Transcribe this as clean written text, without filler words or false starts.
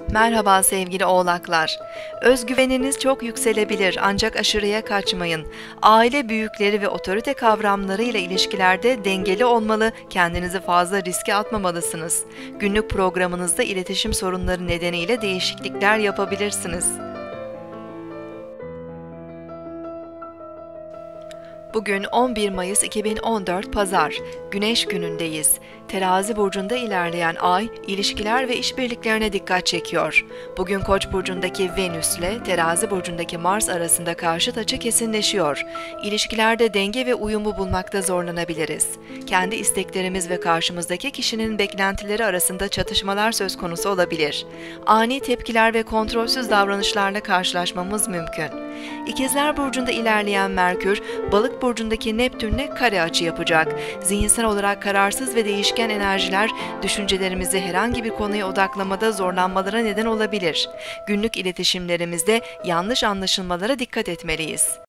Merhaba sevgili oğlaklar. Özgüveniniz çok yükselebilir ancak aşırıya kaçmayın. Aile büyükleri ve otorite kavramlarıyla ilişkilerde dengeli olmalı, kendinizi fazla riske atmamalısınız. Günlük programınızda iletişim sorunları nedeniyle değişiklikler yapabilirsiniz. Bugün 11 Mayıs 2014 Pazar, Güneş günündeyiz. Terazi burcunda ilerleyen Ay, ilişkiler ve işbirliklerine dikkat çekiyor. Bugün Koç burcundaki Venüs ile Terazi burcundaki Mars arasında karşıt açı kesinleşiyor. İlişkilerde denge ve uyumu bulmakta zorlanabiliriz. Kendi isteklerimiz ve karşımızdaki kişinin beklentileri arasında çatışmalar söz konusu olabilir. Ani tepkiler ve kontrolsüz davranışlarla karşılaşmamız mümkün. İkizler burcunda ilerleyen Merkür, Balık burcundaki Neptün'le kare açı yapacak. Zihinsel olarak kararsız ve değişken enerjiler düşüncelerimizi herhangi bir konuya odaklamada zorlanmalara neden olabilir. Günlük iletişimlerimizde yanlış anlaşılmalara dikkat etmeliyiz.